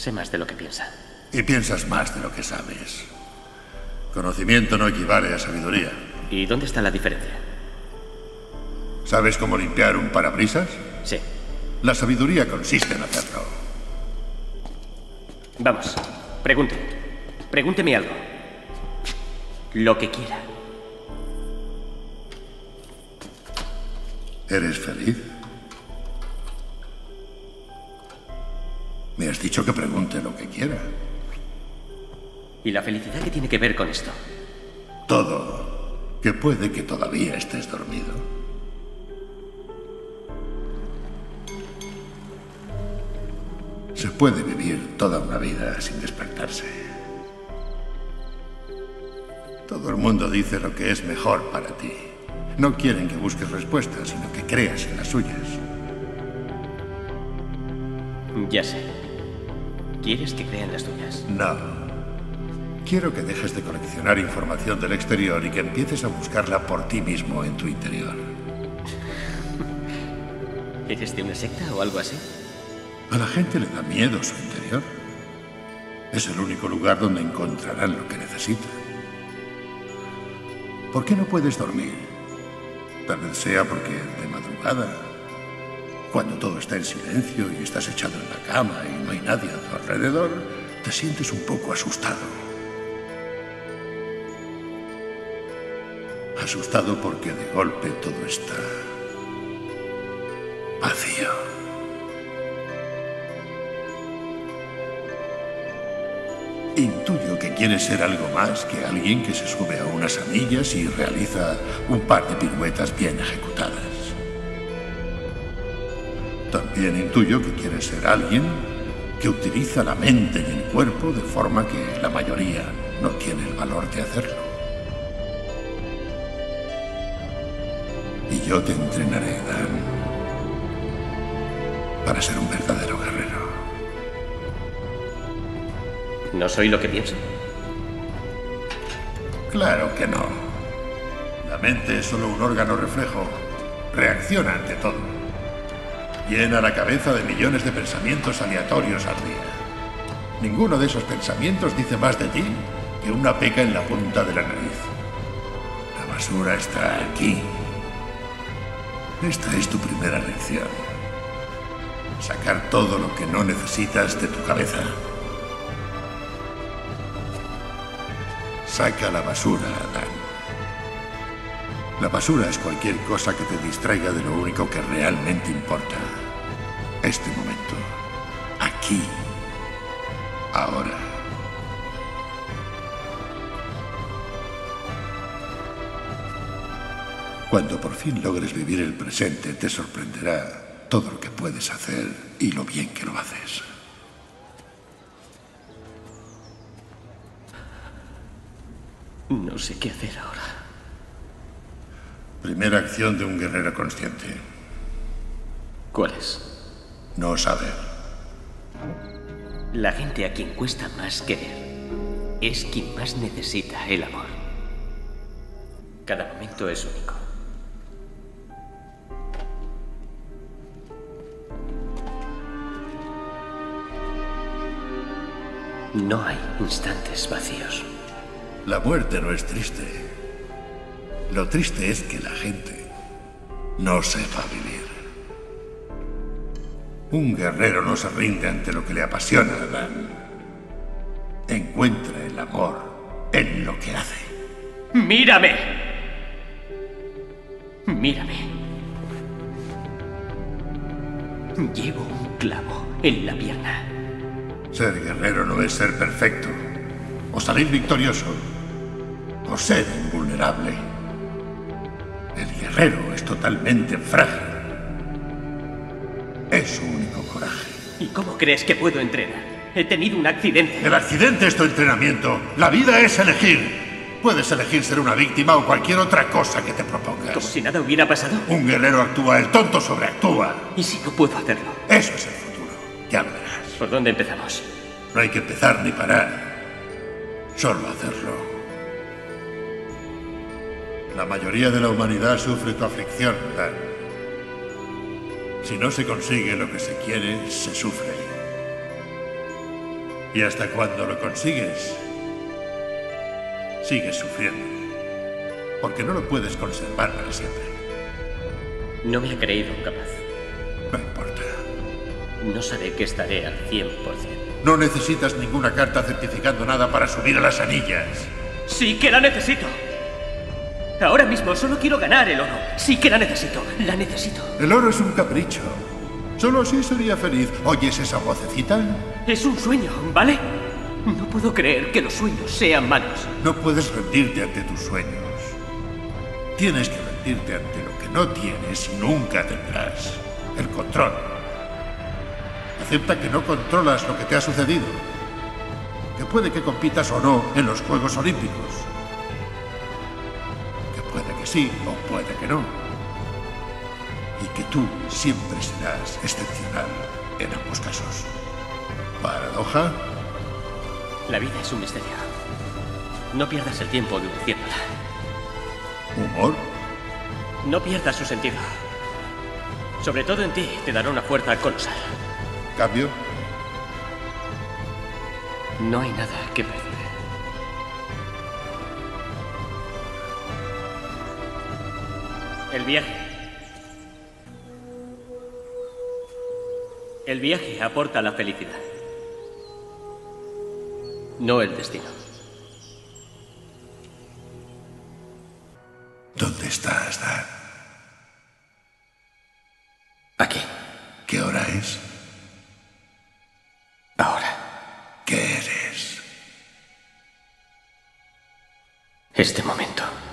Sé más de lo que piensa. Y piensas más de lo que sabes. Conocimiento no equivale a sabiduría. ¿Y dónde está la diferencia? ¿Sabes cómo limpiar un parabrisas? Sí. La sabiduría consiste en hacerlo. Vamos, pregunte. Pregúnteme algo. Lo que quiera. ¿Eres feliz? Me has dicho que pregunte lo que quiera. ¿Y la felicidad qué tiene que ver con esto? Todo. Que puede que todavía estés dormido. Se puede vivir toda una vida sin despertarse. Todo el mundo dice lo que es mejor para ti. No quieren que busques respuestas, sino que creas en las suyas. Ya sé. ¿Quieres que crea en las tuyas? No. Quiero que dejes de coleccionar información del exterior y que empieces a buscarla por ti mismo en tu interior. ¿Eres de una secta o algo así? A la gente le da miedo su interior. Es el único lugar donde encontrarán lo que necesitan. ¿Por qué no puedes dormir? Tal vez sea porque de madrugada, cuando todo está en silencio y estás echado en la cama y no hay nadie a tu alrededor, te sientes un poco asustado. Asustado porque de golpe todo está vacío. Intuyo que quieres ser algo más que alguien que se sube a unas anillas y realiza un par de piruetas bien ejecutadas. También intuyo que quieres ser alguien que utiliza la mente y el cuerpo de forma que la mayoría no tiene el valor de hacerlo. Y yo te entrenaré, Dan, para ser un verdadero guerrero. ¿No soy lo que pienso? Claro que no. La mente es solo un órgano reflejo. Reacciona ante todo. Llena la cabeza de millones de pensamientos aleatorios al día. Ninguno de esos pensamientos dice más de ti que una peca en la punta de la nariz. La basura está aquí. Esta es tu primera lección. Sacar todo lo que no necesitas de tu cabeza. Saca la basura, Dan. La basura es cualquier cosa que te distraiga de lo único que realmente importa. Este momento. Aquí. Ahora. Cuando por fin logres vivir el presente, te sorprenderá todo lo que puedes hacer y lo bien que lo haces. No sé qué hacer ahora. Primera acción de un guerrero consciente. ¿Cuál es? No saber. La gente a quien cuesta más querer es quien más necesita el amor. Cada momento es único. No hay instantes vacíos. La muerte no es triste. Lo triste es que la gente no sepa vivir. Un guerrero no se rinde ante lo que le apasiona, Dan. Encuentra el amor en lo que hace. ¡Mírame! Mírame. Llevo un clavo en la pierna. Ser guerrero no es ser perfecto, o salir victorioso, o ser invulnerable. El guerrero es totalmente frágil. Es su único coraje. ¿Y cómo crees que puedo entrenar? He tenido un accidente. El accidente es tu entrenamiento. La vida es elegir. Puedes elegir ser una víctima o cualquier otra cosa que te propongas. Como si nada hubiera pasado. Un guerrero actúa, el tonto sobreactúa. ¿Y si no puedo hacerlo? Eso es el futuro. Ya lo verás. ¿Por dónde empezamos? No hay que empezar ni parar. Solo hacerlo. La mayoría de la humanidad sufre tu aflicción, Dan. Si no se consigue lo que se quiere, se sufre. Y hasta cuando lo consigues, sigues sufriendo. Porque no lo puedes conservar para siempre. No me ha creído capaz. No importa. No sabe que estaré al 100%. No necesitas ninguna carta certificando nada para subir a las anillas. ¡Sí que la necesito! Ahora mismo solo quiero ganar el oro. Sí que la necesito. La necesito. El oro es un capricho. Solo así sería feliz. ¿Oyes esa vocecita? Es un sueño, ¿vale? No puedo creer que los sueños sean malos. No puedes rendirte ante tus sueños. Tienes que rendirte ante lo que no tienes y nunca tendrás. El control. Acepta que no controlas lo que te ha sucedido. Que puede que compitas o no en los Juegos Olímpicos. Que puede que sí o puede que no. Y que tú siempre serás excepcional en ambos casos. ¿Paradoja? La vida es un misterio. No pierdas el tiempo deduciéndola. ¿Humor? No pierdas su sentido. Sobre todo en ti te dará una fuerza colosal. ¿Cambio? No hay nada que perder. El viaje. El viaje aporta la felicidad. No el destino. ¿Dónde estás, Dan? Aquí. ¿Qué hora es? Ahora. ¿Qué eres? Este momento.